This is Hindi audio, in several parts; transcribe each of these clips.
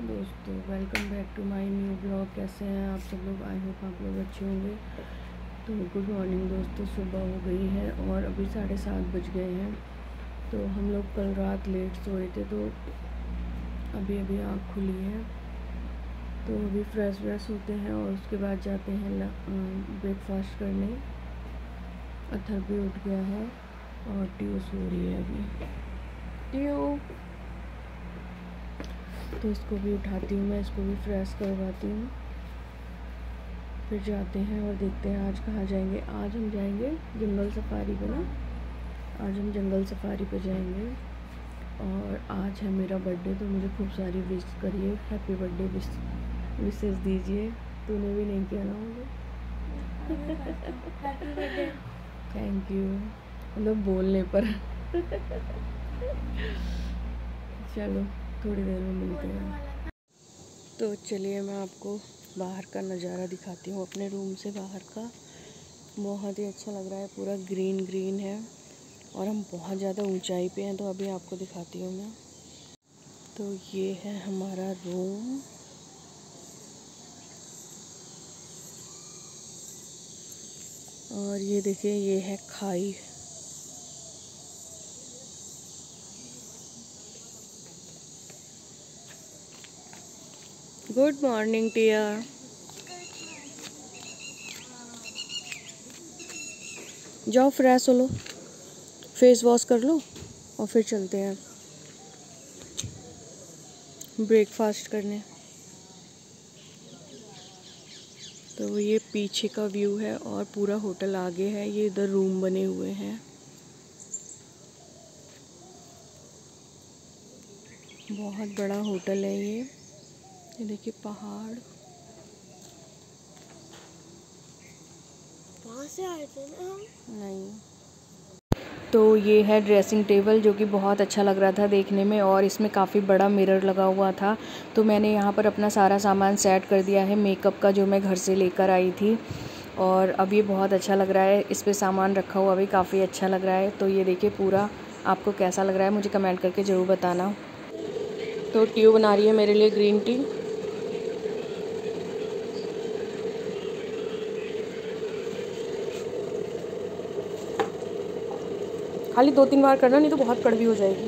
दोस्तों, welcome back to my new blog. कैसे हैं आप सब लोग? आई होप आप लोग अच्छे होंगे। तो गुड मॉर्निंग दोस्तों, सुबह हो गई है और अभी 7:30 बज गए हैं। तो हम लोग कल रात लेट सोए थे, तो अभी अभी आँख खुली है। तो अभी फ्रेश व्रेश होते हैं और उसके बाद जाते हैं ब्रेकफास्ट करने। अथर भी उठ गया है और टियो सो रही है अभी। टियो, तो इसको भी उठाती हूँ मैं, इसको भी फ्रेश करवाती हूँ, फिर जाते हैं और देखते हैं आज कहाँ जाएंगे। आज हम जाएंगे जंगल सफारी पे ना, आज हम जंगल सफारी पे जाएंगे। और आज है मेरा बर्थडे, तो मुझे खूब सारी विश करिए, हैप्पी बर्थडे विशेस दीजिए। तूने भी नहीं किया ना मुझे? Happy birthday. थैंक यू, मतलब बोलने पर। चलो थोड़ी देर में मिलते हैं। तो चलिए मैं आपको बाहर का नज़ारा दिखाती हूँ, अपने रूम से बाहर का। बहुत ही अच्छा लग रहा है, पूरा ग्रीन ग्रीन है और हम बहुत ज़्यादा ऊंचाई पे हैं। तो अभी आपको दिखाती हूँ मैं। तो ये है हमारा रूम। और ये देखिए, ये है खाई। Good morning Tia. जाओ फ्रेश हो लो, फेस वॉश कर लो और फिर चलते हैं ब्रेकफास्ट करने। तो ये पीछे का व्यू है और पूरा होटल आगे है। ये इधर रूम बने हुए हैं। बहुत बड़ा होटल है ये देखिए पहाड़। वहाँ से आए थे ना हम? नहीं। तो ये है ड्रेसिंग टेबल, जो कि बहुत अच्छा लग रहा था देखने में, और इसमें काफ़ी बड़ा मिरर लगा हुआ था। तो मैंने यहाँ पर अपना सारा सामान सेट कर दिया है मेकअप का, जो मैं घर से लेकर आई थी। और अब ये बहुत अच्छा लग रहा है, इस पे सामान रखा हुआ भी काफ़ी अच्छा लग रहा है। तो ये देखिए पूरा, आपको कैसा लग रहा है मुझे कमेंट करके ज़रूर बताना। तो ट्यूब बना रही है मेरे लिए ग्रीन टी। खाली 2-3 बार करना, नहीं तो बहुत कड़वी हो जाएगी।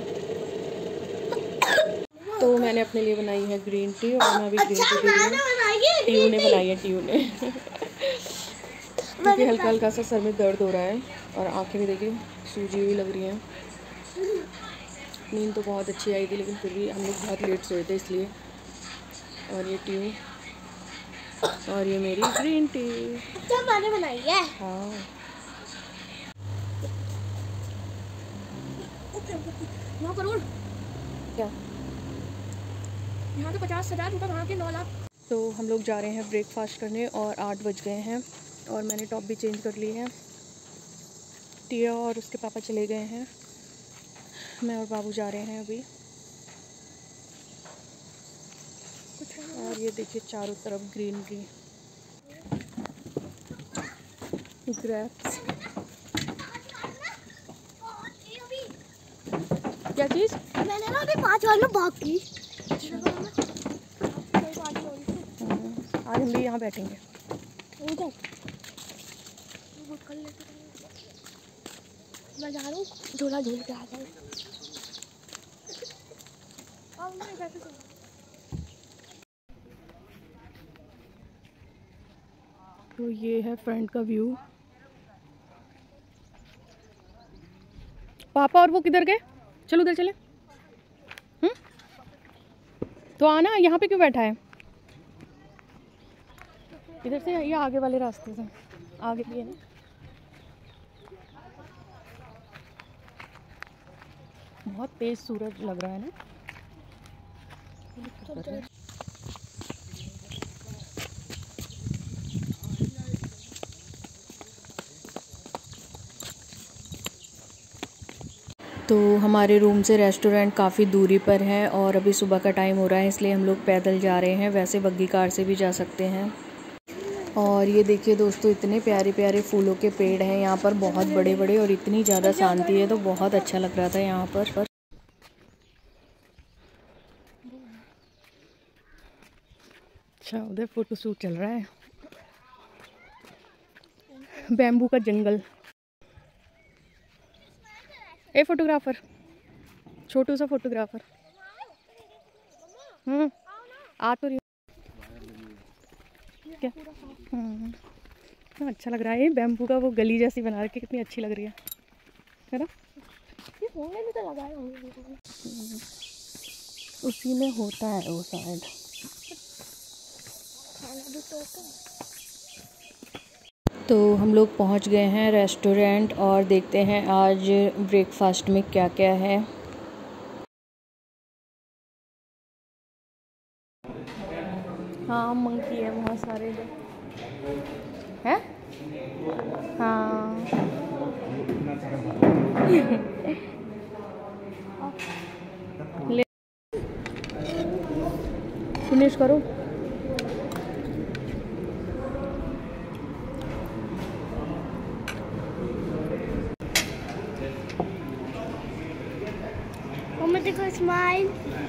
तो मैंने अपने लिए बनाई है ग्रीन टी और मैं अभी ग्रीन टी पी रही हूँ। टीयू ने बनाई है, टीयू ने। क्योंकि हल्का हल्का सा सर में दर्द हो रहा है और आंखें भी देखिए सूजी हुई लग रही हैं। नींद तो बहुत अच्छी आई थी, लेकिन फिर भी हम लोग बहुत लेट सोए थे इसलिए। और ये टीयू और ये मेरी ग्रीन टी तो मैंने बनाई है। हाँ, यहाँ करोड़ क्या, यहाँ तो 50,000 रुपये, वहाँ के 9 लाख। तो हम लोग जा रहे हैं ब्रेकफास्ट करने और 8 बज गए हैं और मैंने टॉप भी चेंज कर ली है। टिया और उसके पापा चले गए हैं, मैं और बाबू जा रहे हैं अभी। और ये देखिए चारों तरफ ग्रीनरी, ग्रेप्स। क्या चीज़? मैंने ना अभी 5 बार में भाग की। आज हम भी यहाँ बैठेंगे। मैं जा रहा हूँ झूला झूल के आ जाऊँ। तो ये है फ्रंट का व्यू। पापा और वो किधर गए? चलो उधर चले। तो आना, यहाँ पे क्यों बैठा है? इधर से या आगे वाले रास्ते से? आगे भी है ना। बहुत तेज सूरज लग रहा है ना। तो हमारे रूम से रेस्टोरेंट काफ़ी दूरी पर है और अभी सुबह का टाइम हो रहा है, इसलिए हम लोग पैदल जा रहे हैं। वैसे बग्गी कार से भी जा सकते हैं। और ये देखिए दोस्तों, इतने प्यारे प्यारे फूलों के पेड़ हैं यहाँ पर, बहुत बड़े बड़े, और इतनी ज़्यादा शांति है, तो बहुत अच्छा लग रहा था यहाँ पर। अच्छा उधर फोटो शूट चल रहा है, बैम्बू का जंगल। ए फोटोग्राफर, छोटू सा फोटोग्राफर। आ तो रही क्या? अच्छा लग रहा है। बैम्बू का वो गली जैसी बना रखी, कितनी अच्छी लग रही है ना? ये होंगे भी तो लगाए होंगे, उसी में होता है वो शायद। तो हम लोग पहुंच गए हैं रेस्टोरेंट और देखते हैं आज ब्रेकफास्ट में क्या क्या है। हाँ मंकी है बहुत सारे हैं। हाँ ले फिनिश करो। मम्मा देखो स्माइल।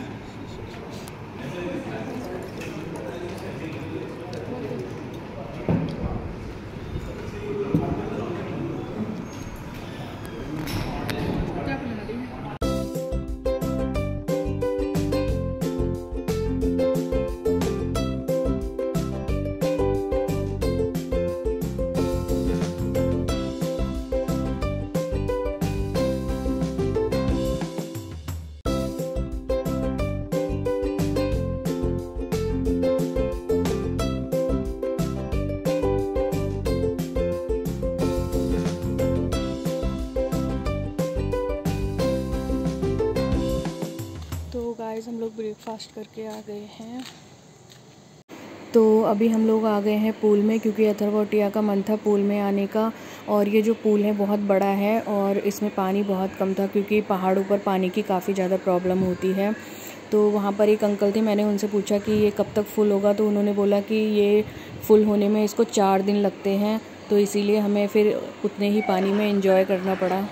गाइस हम लोग ब्रेकफास्ट करके आ गए हैं। तो अभी हम लोग आ गए हैं पूल में, क्योंकि अथर्व और टिया का मन था पूल में आने का। और ये जो पूल है बहुत बड़ा है और इसमें पानी बहुत कम था, क्योंकि पहाड़ों पर पानी की काफ़ी ज़्यादा प्रॉब्लम होती है। तो वहाँ पर एक अंकल थे, मैंने उनसे पूछा कि ये कब तक फुल होगा, तो उन्होंने बोला कि ये फुल होने में इसको 4 दिन लगते हैं। तो इसीलिए हमें फिर उतने ही पानी में एंजॉय करना पड़ा।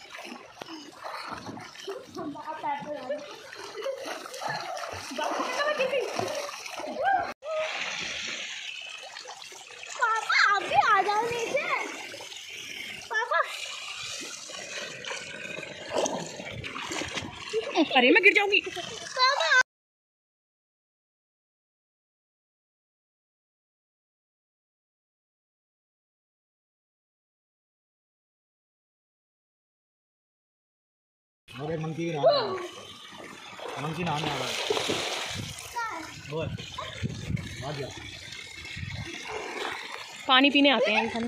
अरे मैं गिर जाऊंगी। अरे मंकी नाम आ रहा है। बोल आ जा। पानी पीने आते हैं हम।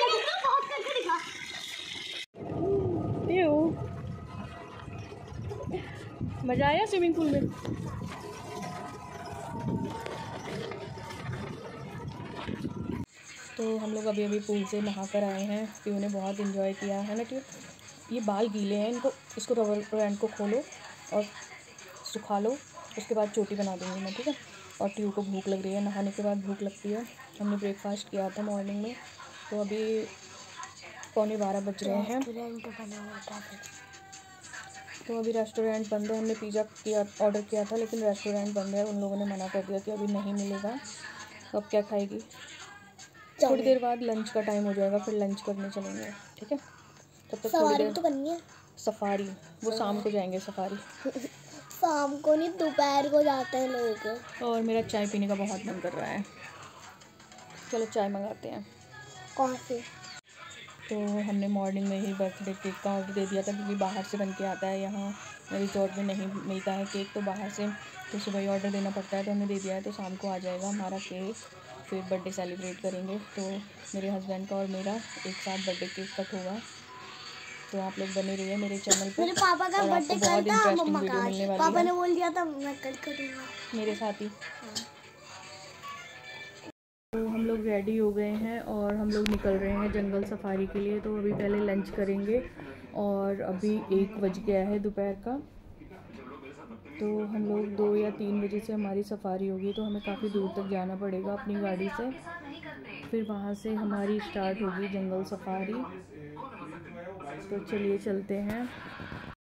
मजा आया स्विमिंग पूल में? तो हम लोग अभी अभी पूल से नहा कर आए हैं। ट्यू ने बहुत इन्जॉय किया है ना ट्यू? ये बाल गीले हैं, इसको रबर बैंड को खोलो और सुखा लो, उसके बाद चोटी बना दूँगी मैं, ठीक है? और ट्यू को भूख लग रही है, नहाने के बाद भूख लगती है। हमने ब्रेकफास्ट किया था मॉर्निंग में, तो अभी 11:15 बज रहे हैं। तो अभी रेस्टोरेंट बंद है। हमने पिज़्ज़ा ऑर्डर किया था, लेकिन रेस्टोरेंट बंद है। उन लोगों ने मना कर दिया कि अभी नहीं मिलेगा। तो अब क्या खाएगी? थोड़ी देर बाद लंच का टाइम हो जाएगा, फिर लंच करने चलेंगे, ठीक है? तब तक थोड़ी देर तो करनी है। सफारी वो शाम को जाएंगे सफारी। शाम को नहीं, दोपहर को जाते हैं लोग। और मेरा चाय पीने का बहुत मन कर रहा है, चलो चाय मंगाते हैं। कौन से? तो हमने मॉर्निंग में ही बर्थडे केक का ऑर्डर दे दिया था, क्योंकि बाहर से बन के आता है, यहाँ रिजॉर्ट में नहीं मिलता है केक, तो बाहर से तो सुबह ही ऑर्डर देना पड़ता है। तो हमने दे दिया है, तो शाम को आ जाएगा हमारा केक। फिर बर्थडे सेलिब्रेट करेंगे। तो मेरे हस्बैंड का और मेरा एक साथ बर्थडे केक कट होगा। तो आप लोग बने रहिए मेरे चैनल पर। मेरे पापा का बर्थडे कल था, मम्मा का मिलने वाली पापा है। ने बोल दिया था मैं कल करूँगा मेरे साथ ही। तो हम लोग रेडी हो गए हैं और हम लोग निकल रहे हैं जंगल सफारी के लिए। तो अभी पहले लंच करेंगे और अभी 1 बज गया है दोपहर का। तो हम लोग 2 या 3 बजे से हमारी सफारी होगी, तो हमें काफ़ी दूर तक जाना पड़ेगा अपनी गाड़ी से। फिर वहाँ से हमारी स्टार्ट होगी जंगल सफारी। तो चलिए चलते हैं।